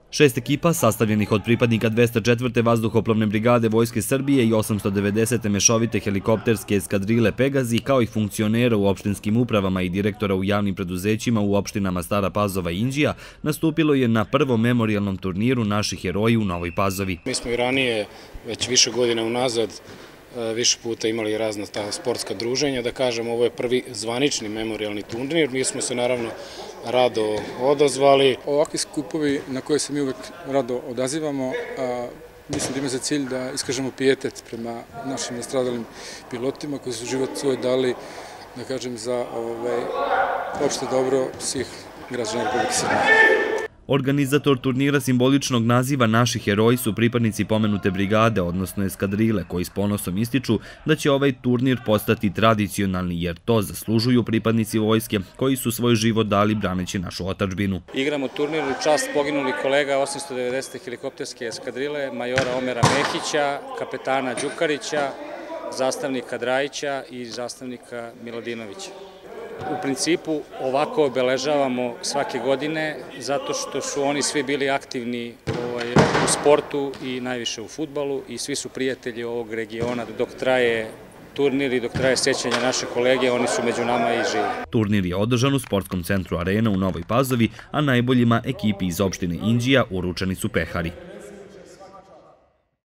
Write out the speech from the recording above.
6 ekipa sastavljenih od pripadnika 204. vazduhoplovne brigade Vojske Srbije i 890. mešovite helikopterske eskadrile Pegazi, kao i funkcionera u opštinskim upravama i direktora u javnim preduzećima u opštinama Stara Pazova i Inđija, nastupilo je na prvom memorijalnom turniru Naši heroji u Novoj Pazovi. Mi smo i ranije, već više godina unazad, više puta imali razna ta sportska druženja, da kažem, ovo je prvi zvanični memorijalni turnir, mi smo se naravno rado odazvali. Ovakvi skupovi na koje se mi uvek rado odazivamo, mislim da ima za cilj da iskažemo pijetet prema našim nastradalim pilotima koji su život svoj dali, da kažem, za opšte dobro svih građana Republike Srbije. Organizator turnira simboličnog naziva Naši heroji su pripadnici pomenute brigade, odnosno eskadrile, koji s ponosom ističu da će ovaj turnir postati tradicionalni, jer to zaslužuju pripadnici vojske koji su svoj život dali braneći našu otadžbinu. Igramo turnir u čast poginulih kolega 890. helikopterske eskadrile, majora Omera Mehića, kapetana Đukarića, zastavnika Drajića i zastavnika Miladinovića. U principu ovako obeležavamo svake godine zato što su oni svi bili aktivni u sportu i najviše u fudbalu i svi su prijatelji ovog regiona. Dok traje turnir i dok traje sećanje naše kolege, oni su među nama i živi. Turnir je održan u sportskom centru Arena u Novoj Pazovi, a najboljima ekipi iz opštine Inđija uručeni su pehari.